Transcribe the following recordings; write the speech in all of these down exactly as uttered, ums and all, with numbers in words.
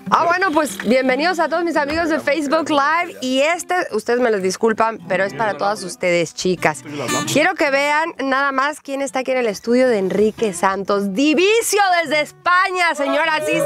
Ah, bueno, pues bienvenidos a todos mis amigos de Facebook Live. Y este, ustedes me los disculpan, pero es para todas ustedes, chicas. Quiero que vean nada más quién está aquí en el estudio de Enrique Santos. Divicio desde España, señoras y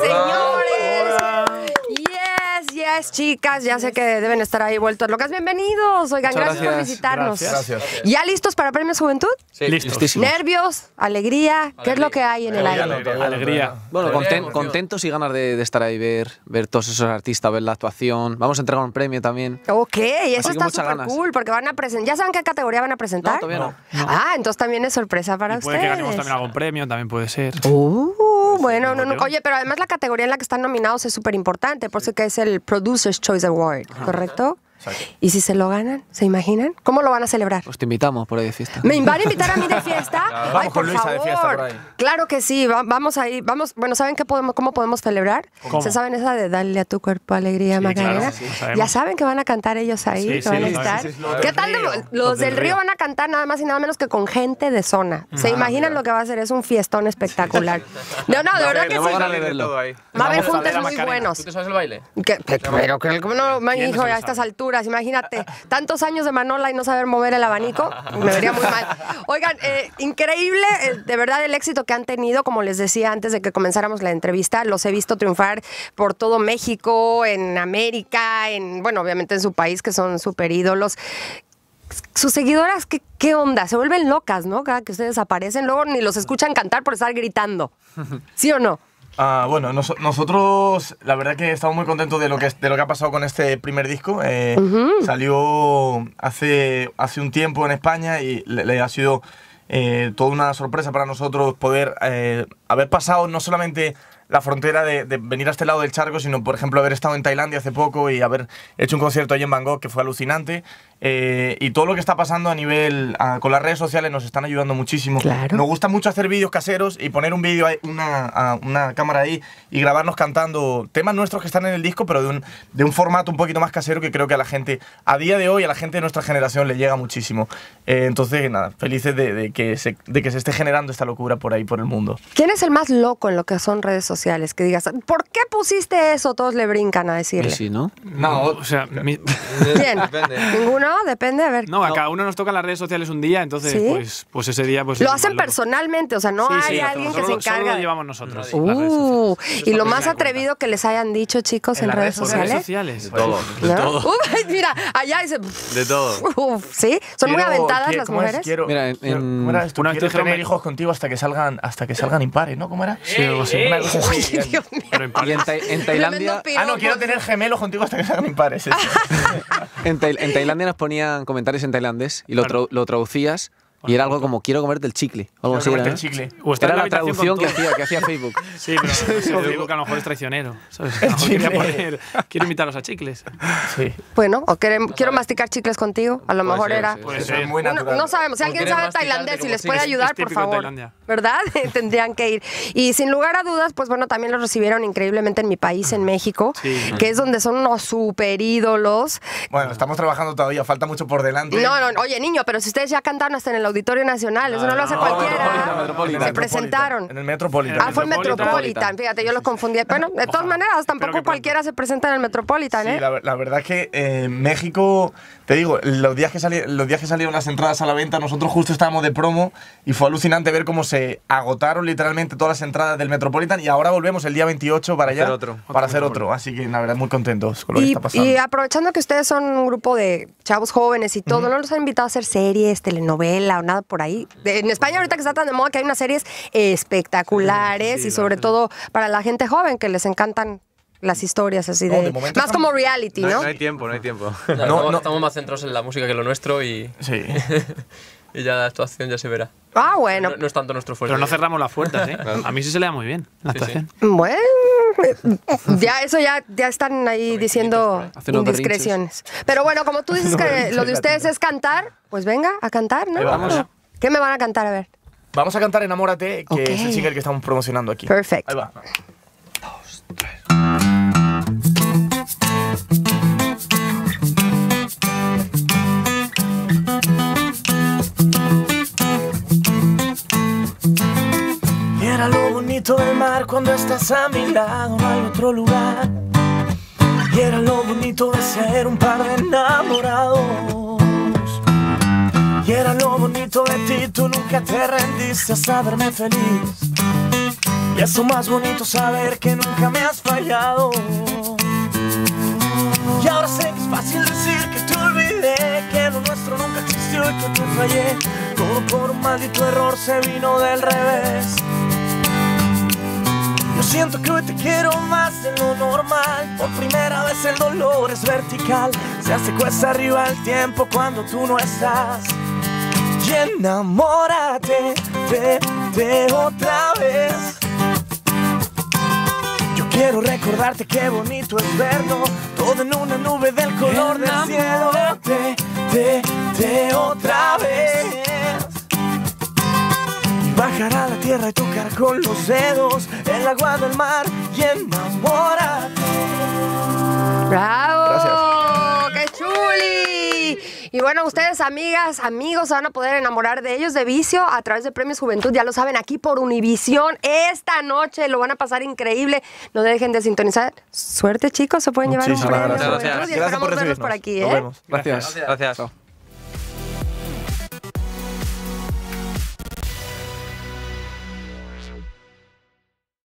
señores. Yes, yes, chicas. Ya sé que deben estar ahí vueltos locas. Bienvenidos. Oigan, gracias, gracias por visitarnos. Gracias. ¿Ya listos para Premios Juventud? Sí, listísimos. ¿Nervios? ¿Alegría? ¿Qué alegría. es lo que hay en el aire? Alegría. alegría. Bueno, content, contentos y ganas de, de estar ahí, ver, ver todos esos artistas, ver la actuación. Vamos a entregar un premio también. Ok, eso está súper cool, porque van a presentar. ¿Ya saben qué categoría van a presentar? No, todavía no. no. Ah, entonces también es sorpresa para y puede ustedes. Puede que ganemos también algún premio, también puede ser. Uh, bueno, no, no, oye, pero además la categoría en la que están nominados es súper importante, por eso que es el Producer's Choice Award, ¿correcto? Exacto. ¿Y si se lo ganan? ¿Se imaginan? ¿Cómo lo van a celebrar? Pues te invitamos por ahí de fiesta. ¿Me van a invitar a mí de fiesta? Claro, Ay, vamos por con Luisa favor. de fiesta por ahí. Claro que sí, va, vamos ahí, vamos. Bueno, ¿saben qué podemos, cómo podemos celebrar? ¿Cómo? ¿Se saben esa de Dale a tu cuerpo alegría, sí, Macarena? Claro, sí, sí, ya saben que van a cantar ellos ahí, sí, que sí, van a sí, estar. sí, sí, sí, ¿Qué tal? De, los, los del, del río. río van a cantar nada más y nada menos que con gente de zona. ¿Se ah, imaginan mira. lo que va a ser? Es un fiestón espectacular. No, no, de verdad que sí. Va a haber juntes muy buenos. ¿Tú te sabes el baile? ¿Qué? Pero que no, hijo, a estas alturas, imagínate, tantos años de Manola y no saber mover el abanico, me vería muy mal. Oigan, eh, increíble, eh, de verdad, el éxito que han tenido, como les decía antes de que comenzáramos la entrevista, los he visto triunfar por todo México, en América, en, bueno, obviamente en su país, que son súper ídolos. Sus seguidoras, ¿qué, ¿qué onda? Se vuelven locas, ¿no? Cada que ustedes aparecen, luego ni los escuchan cantar por estar gritando. ¿Sí o no? Ah, bueno, nos, nosotros la verdad que estamos muy contentos de lo que, de lo que ha pasado con este primer disco. Eh, uh-huh. Salió hace, hace un tiempo en España y le, le ha sido eh, toda una sorpresa para nosotros poder eh, haber pasado no solamente la frontera de, de venir a este lado del charco, sino por ejemplo haber estado en Tailandia hace poco y haber hecho un concierto allí en Bangkok que fue alucinante. Eh, y todo lo que está pasando a nivel a, con las redes sociales nos están ayudando muchísimo. Claro. Nos gusta mucho hacer vídeos caseros y poner un vídeo, una, una cámara ahí y grabarnos cantando temas nuestros que están en el disco, pero de un, de un formato un poquito más casero que creo que a la gente, a día de hoy, a la gente de nuestra generación le llega muchísimo. Eh, entonces, nada, felices de, de, que se, de que se esté generando esta locura por ahí, por el mundo. ¿Quién es el más loco en lo que son redes sociales? Que digas, ¿por qué pusiste eso? Todos le brincan a decirle. Sí, ¿no? No, o sea... Mi... ¿Quién? Depende. ¿Ninguno? Depende, a ver. No, a cada uno nos toca las redes sociales un día, entonces ¿sí? pues, pues ese día... Pues lo hacen personalmente, o sea, no sí, hay sí, alguien solo, que se encarga. Solo lo llevamos nosotros. Uh, ¿y lo más atrevido que les hayan dicho, chicos, en, en redes, redes sociales? sociales? De todo, de ¿no? todo. Uh, mira, allá dice... De todo. Uf, ¿sí? ¿Son quiero, muy aventadas quiero, las mujeres? Es? Quiero, mira, en, quiero, ¿cómo era esto? Una Quiero vez tener me... hijos contigo hasta que salgan, hasta que salgan impares, ¿no? ¿Cómo era? Sí, algo así. Una cosa así. Uy, Dios mío. Pero en, y en, ta en Tailandia... Ah, no, quiero tener gemelos contigo hasta que salgan impares. en, ta en Tailandia nos ponían comentarios en tailandés y lo, tra lo traducías y era algo como quiero comerte el chicle. Algo así, comerte ¿no? el chicle. O era la, la traducción que hacía, que hacía Facebook. Sí, pero Facebook a lo mejor es traicionero. ¿Sabes? A lo mejor quería poner, quiero invitarlos a chicles. Sí. Bueno, o quiero, quiero masticar chicles contigo. A lo mejor ser, era... Sí, puede ser. ser. Muy natural. No, no sabemos. Si alguien sabe tailandés y les puede ayudar, por favor. ¿Verdad? Tendrían que ir. Y sin lugar a dudas, pues bueno, también los recibieron increíblemente en mi país, en México, sí. que es donde son unos super ídolos. Bueno, estamos trabajando todavía, falta mucho por delante. No, no, oye, niño, pero si ustedes ya cantaron hasta en el Auditorio Nacional, eso no, no lo hace no, cualquiera. Metropolitan. Se presentaron. En el Metropolitan. Ah, fue en Metropolitan. Fíjate, yo los confundí. Bueno, de todas maneras, tampoco cualquiera se presenta en el Metropolitan, ¿eh? Sí, la, la verdad es que eh, México, te digo, los días, que sali los días que salieron las entradas a la venta, nosotros justo estábamos de promo y fue alucinante ver cómo se agotaron literalmente todas las entradas del Metropolitan y ahora volvemos el día veintiocho para allá, hacer otro. para hacer otro. Así que, la verdad, muy contentos con lo y, que está pasando. Y aprovechando que ustedes son un grupo de chavos jóvenes y todo, uh-huh. ¿no los han invitado a hacer series, telenovela o nada por ahí? De, en España ahorita que está tan de moda que hay unas series espectaculares sí, sí, y sobre todo para la gente joven que les encantan las historias así de... No, de más estamos... como reality, ¿no? No, no hay tiempo, no hay tiempo. No, no, estamos, no. estamos más centrados en la música que lo nuestro y... Sí. y ya la actuación ya se verá. Ah, bueno. No, no es tanto nuestro fuerte. Pero no cerramos las puertas, ¿eh? A mí sí se le da muy bien la actuación. Sí, sí. Bueno, ya eso ya, ya están ahí diciendo indiscreciones. Pero bueno, como tú dices que lo de ustedes es cantar, pues venga a cantar, ¿no? Vamos. ¿Qué me van a cantar? A ver. Vamos a cantar Enamórate, que okay. es el single que estamos promocionando aquí. Perfecto. Ahí va. Dos, tres. Y era lo bonito del mar cuando estás a mi lado, no hay otro lugar. Y era lo bonito de ser un par de enamorados. Y era lo bonito de ti, tú nunca te rendiste a saberme feliz. Y eso más bonito, saber que nunca me has fallado. Y ahora sé que es fácil decir que te olvidé, que lo nuestro nunca existió y que te fallé. Todo por un maldito error se vino del revés. Yo siento que hoy te quiero más de lo normal. Por primera vez el dolor es vertical. Se hace cuesta arriba el tiempo cuando tú no estás. Y enamórate de, de otra vez. Yo quiero recordarte qué bonito es vernos, todo en una nube del color del cielo. De, de, de otra vez. Y bajar a la tierra y tocar con los dedos el agua del mar y enamórate. ¡Bravo! Gracias. ¡Qué chuli! Y bueno, ustedes, amigas, amigos, se van a poder enamorar de ellos de vicio a través de Premios Juventud. Ya lo saben, aquí por Univisión. Esta noche lo van a pasar increíble. No dejen de sintonizar. Suerte, chicos. Se pueden llevar un Muchísimas premio gracias. Juventud y Gracias. esperamos Gracias por verlos recibirnos. por aquí, Nos ¿eh? vemos. Gracias. Gracias. Chao.